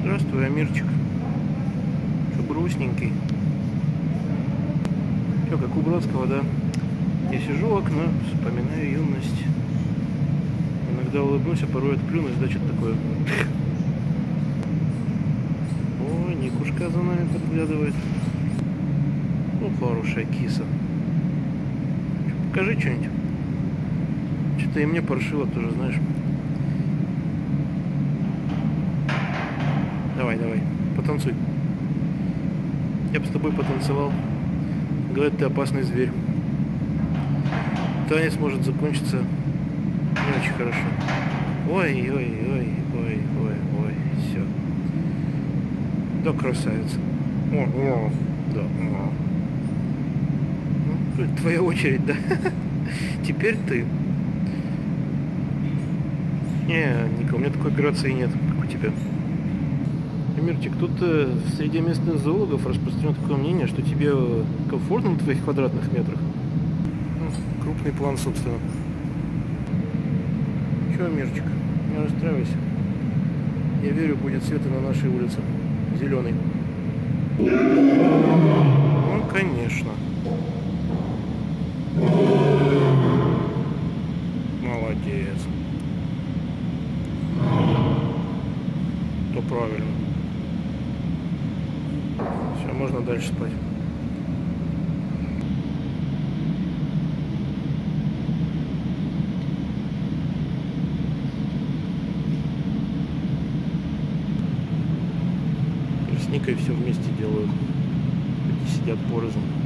Здравствуй, Амирчик. Что, грустненький? Что, как у Бродского, да? Я сижу у окна, вспоминаю юность. Иногда улыбнусь, а порой отплюнусь, да, что-то такое. О, Никушка за нами подглядывает. Ну, хорошая киса. Покажи что-нибудь. Что-то и мне паршиво тоже, знаешь. Давай, давай, потанцуй. Я бы с тобой потанцевал. Говорят, ты опасный зверь. Танец может закончиться не очень хорошо. Ой, ой, ой, ой, ой, ой, все. Да, красавица. О, да. Ну, твоя очередь, да? Теперь ты. Не, Ника, у меня такой операции нет, как у тебя. Мирчик, тут среди местных зоологов распространено такое мнение, что тебе комфортно на твоих квадратных метрах. Ну, крупный план, собственно. Чего, Мирчик, не расстраивайся. Я верю, будет свет и на нашей улице. Зеленый. Ну, конечно. Молодец. То правильно. Все, можно дальше спать. С Никой все вместе делают. Сидят порознь.